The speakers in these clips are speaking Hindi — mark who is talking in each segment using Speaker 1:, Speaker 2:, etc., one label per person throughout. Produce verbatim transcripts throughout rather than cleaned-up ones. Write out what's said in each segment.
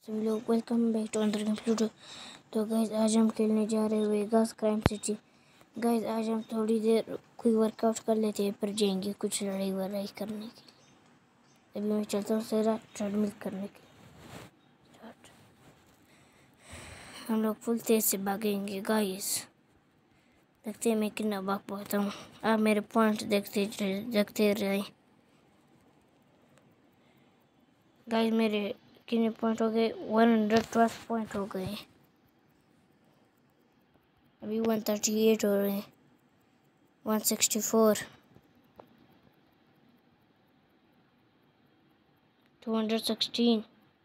Speaker 1: सभी लोग वेलकम बैक टू अंदर कंप्यूटर। तो गाइस आज हम खेलने जा रहे हुए गाइस क्राइम सिटी। गाइस आज हम थोड़ी देर कोई वर्कआउट कर लेते हैं, फिर जाएंगे कुछ लड़ाई वड़ाई करने के लिए। अभी मैं चलता हूँ सेरा ट्रेडमिल करने के लिए। हम लोग फुल तेज से भागेंगे गाइस। देखते हैं मैं कितना भाग पाता हूँ। आप मेरे पॉइंट देखते देखते रहे गाइस। मेरे कितने पॉइंट हो गए? वन हंड्रेड ट्वेल्व पॉइंट हो गए। अभी वन थर्टी एट हो रहे हैं, one sixty four, two hundred sixteen,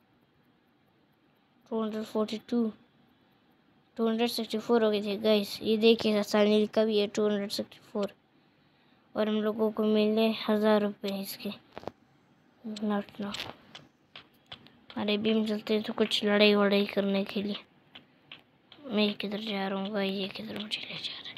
Speaker 1: two hundred forty two, two hundred sixty four हो गए थे गाइस। ये देखिए सानिल का भी है टू हंड्रेड सिक्सटी फोर। और हम लोगों को मिले हज़ार रुपये इसके। Not no. अरे भी हम चलते हैं तो कुछ लड़ाई वड़ाई करने के लिए। मैं किधर जा रहा हूँ गाइस? ये किधर मुझे ले जा रहा है?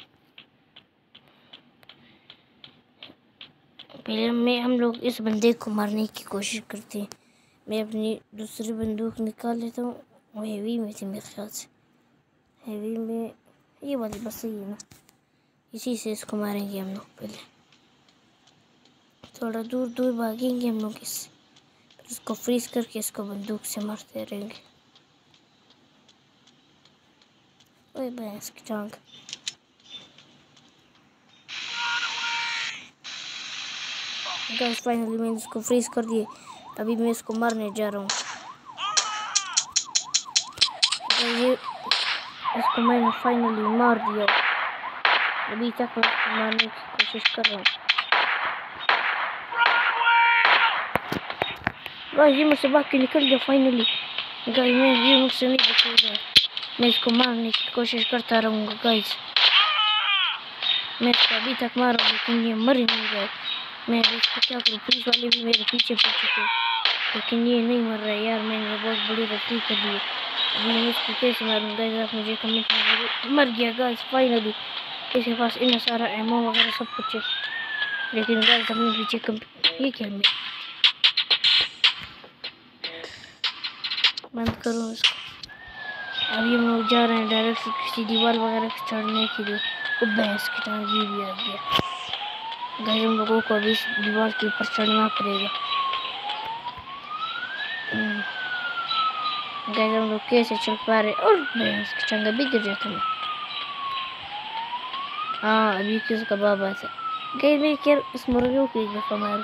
Speaker 1: पहले मैं हम लोग इस बंदे को मारने की कोशिश करते हैं। मैं अपनी दूसरी बंदूक निकाल लेता हूँ। वो हेवी में थी मेरे ख्याल से। हेवी में ये वाली बस सही है ना, इसी से इसको मारेंगे हम लोग। पहले थोड़ा दूर दूर भागेंगे हम लोग इससे, फिर इसको फ्रीज करके इसको बंदूक से मारते रहेंगे। ओए भैंस की टांग। गाइस फाइनली मैंने इसको फ्रीज कर दिए। अभी मैं इसको मारने जा रहा हूँ। ये इसको मैंने फाइनली मार दिया। अभी तक मैं इसको मारने की कोशिश कर रहा हूँ। गाइस ये मुझसे भाग के निकल गया फाइनली। गाइस मैं ये मुझसे नहीं बचेगा। मैं इसको मारने की कोशिश करता रहूँगा गाइस। मैं इसको अभी तक मारा लेकिन ये मर ही नहीं रहा। मैं अभी इसको क्या करूँ? पुलिस वाले भी मेरे पीछे पड़ चुके, लेकिन ये नहीं मर रहा है यार। मैंने बहुत बड़ी गलती कर दी है। अभी मैं इसको कैसे मारूँ गाइस? आप मुझे कमेंट में। मर गया गाइस फाइनली। इसके पास इतना सारा एमो वगैरह सब कुछ है, लेकिन गाइस अपने पीछे कम ये क्या में बंद करो इसको। अभी हम लोग जा रहे हैं डायरेक्ट किसी दीवार वगैरह चढ़ने के लिए। वो भैंस की टांग ये भी आ गया। गाइस हम लोगों को अभी इस दीवार के ऊपर चढ़ना पड़ेगा। गाइस हम लोग कैसे चल पा रहे? और भैंस की टांग अभी गिर जाता है। हाँ अभी किसका बाबा था? गाइस मैं क्या इस मुर्गियों को एक दफा मारूं?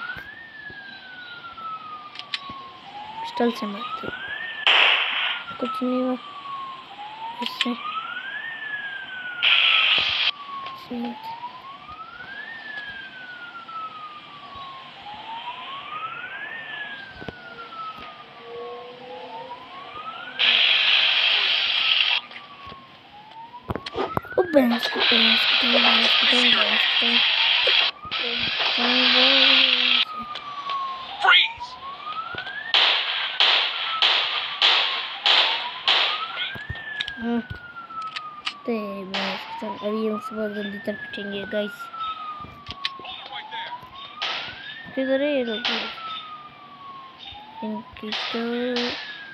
Speaker 1: पिस्टल से मारते कुछ नहीं हुआ इससे। ओ भैंस की भैंस की टांग भैंस की टांग भैंस की टांग। तेरे भैंस की टांग। अभी हम सुबह जल्दी तक पिटेंगे गाइस। किधर है ये लोग? इनकी तो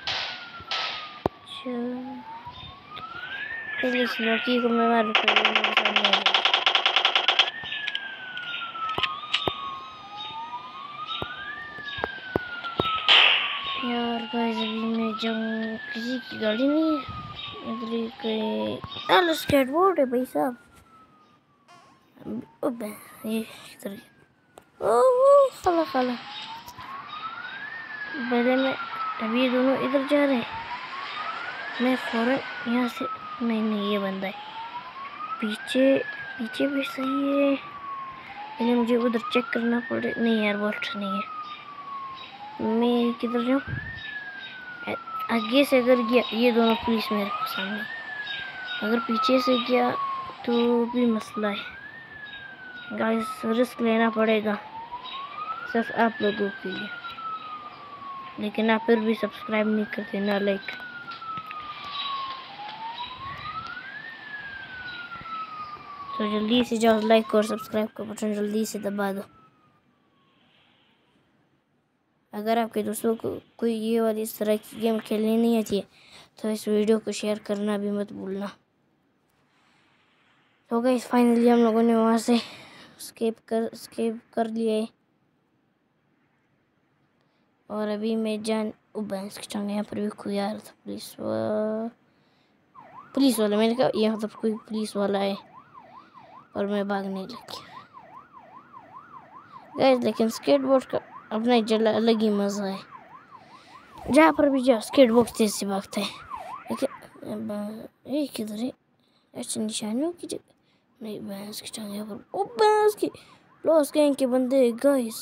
Speaker 1: पहले इस लड़की को मैं मार पहले मेरे सामने आ गई। यार गाइस अभी मैं जाऊँ, किसी की गाड़ी नहीं है इधर ही कहीं। अरे स्केटबोर्ड है भाई साहब। अब ये किधर गया? ओह खाला खाला। पहले मैं अभी ये दोनों इधर जा रहे हैं। मैं फौरन यहाँ से नहीं नहीं ये बंदा है पीछे पीछे भी सही है। पहले मुझे उधर चेक करना पड़े। नहीं यार बोल्ट नहीं है। मैं किधर जाऊँ? आगे से अगर गया ये दोनों पुलिस मेरे को सामने, अगर पीछे से गया तो भी मसला है। गाइस रिस्क लेना पड़ेगा सिर्फ आप लोगों के लिए, लेकिन आप फिर भी सब्सक्राइब नहीं करते ना लाइक। तो जल्दी से जाओ लाइक और सब्सक्राइब का बटन जल्दी से दबा दो। अगर आपके दोस्तों को कोई ये वाली इस तरह की गेम खेलनी नहीं आती है तो इस वीडियो को शेयर करना भी मत भूलना। तो गाइस फाइनली हम लोगों ने वहाँ से स्केप कर स्केप कर लिया है और अभी मैं जान भैंस की टांग यहाँ पर भी कोई आ रहा था पुलिस वा... पुलिस वाला। मैंने कहा यहाँ पर कोई पुलिस वाला है और मैं भागने लगी गाइस। लेकिन स्केटबोर्ड का अपना ही जला अलग ही मज़ा है, जहाँ पर भी जाओ स्केटबोर्ड तेज से भागता है। लेकिन ये किधर है ऐसे निशानियों की जगह? नहीं भैंस की टांग यहाँ पर। ओ भैंस की लॉस गैंग के बंदे गाइस।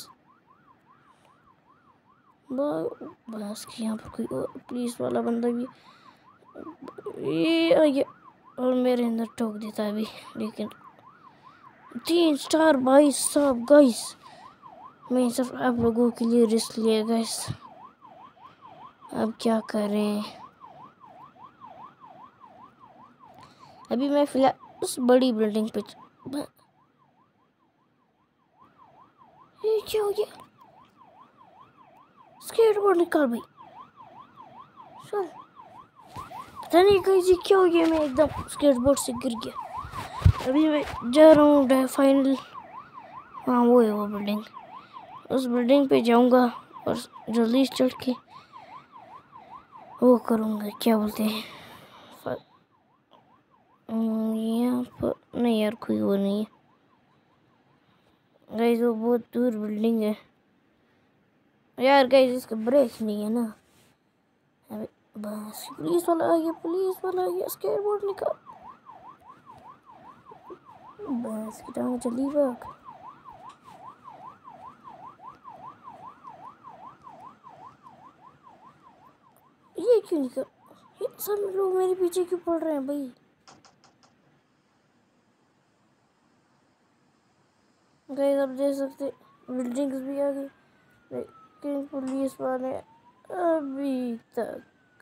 Speaker 1: भैंस की यहाँ पर कोई पुलिस वाला बंदा भी ये, ये और मेरे अंदर ठोक देता अभी। लेकिन तीन स्टार भाई साहब गाइस, मैं सिर्फ आप लोगों के लिए रिस्क लिया गाइस। अब क्या करें, अभी मैं फिलहाल उस बड़ी बिल्डिंग पे। ये क्या हो गया? स्केटबोर्ड निकाल भाई। चल पता नहीं गाइस क्या हो गया, मैं एकदम स्केटबोर्ड से गिर गया। अभी मैं जा रहा हूँ फाइनल। हाँ वो है वो बिल्डिंग, उस बिल्डिंग पे जाऊंगा और जल्दी चढ़ के वो करूँगा, क्या बोलते हैं यहाँ पर। नहीं यार कोई वो नहीं है गाइस, वो बहुत दूर बिल्डिंग है यार गाइस, इसका ब्रेक नहीं है ना। अबे बस पुलिस वाला आ गया, पुलिस वाला आ गया। स्केटबोर्ड निकाल, बस की टांग चली भाग। ये क्यों निकल, ये सब लोग मेरे पीछे क्यों पड़ रहे हैं भाई? गाइस आप देख सकते बिल्डिंग्स भी आ गई, लेकिन पुलिस वाले अभी तक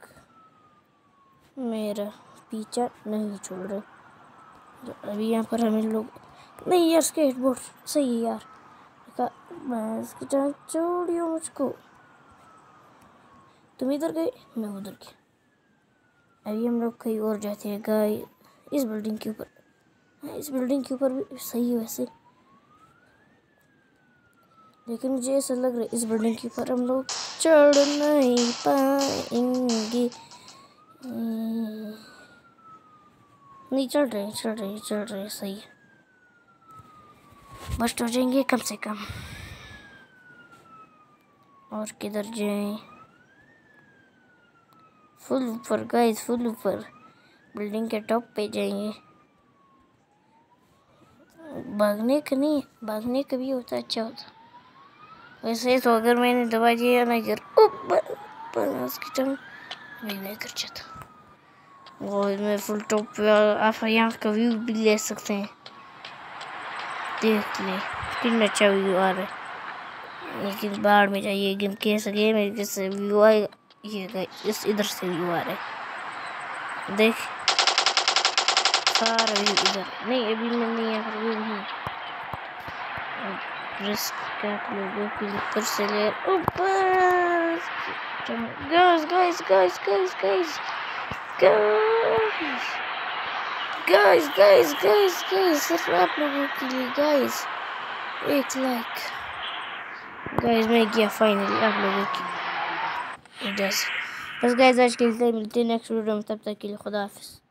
Speaker 1: मेरा पीछा नहीं छोड़ रहे। तो अभी यहाँ पर हमें लोग नहीं यार, स्केटबोर्ड सही है यार। मैं इसकी जान छोड़ियो मुझको, तुम इधर गए मैं उधर गया। अभी हम लोग कहीं और जाते हैं गाइस, इस बिल्डिंग के ऊपर। हाँ इस बिल्डिंग के ऊपर भी सही है वैसे, लेकिन मुझे ऐसा लग रहा है इस बिल्डिंग के ऊपर हम लोग चढ़ नहीं पाएंगे। नहीं चढ़ रहे चढ़ रहे चढ़ रहे सही है, बस्ट हो जाएंगे कम से कम। और किधर जाएं? फुल ऊपर गाइस, फुल ऊपर बिल्डिंग के टॉप पे जाएंगे। भागने का नहीं, भागने का भी होता अच्छा होता वैसे तो। अगर मैंने दबा दिया ना गिर उसकी टंग नहीं नहीं कर जाता। और मैं फुल टॉप पे आप यहाँ का व्यू भी ले सकते हैं, देख ले कितना अच्छा व्यू आ रहा है। लेकिन बाहर में जाइए, गेम कैसा गेम है, कैसे व्यू आएगा। ये इस इधर से व्यू आ रहा है, देख सारा व्यू इधर। नहीं अभी मैं नहीं यहाँ पर व्यू नहीं, रिस्क लोगों के ऊपर से ले ऊपर। Guys guys guys guys guys guys guys guys guys सिर्फ आप लोगों के लिए गाइस एक लाइक। गाइस मैं गया फाइनली आप लोगों की वजह से। बस गाइस आज के लिए मिलते हैं नेक्स्ट वीडियो में, तब तक के लिए खुदा हाफिज़।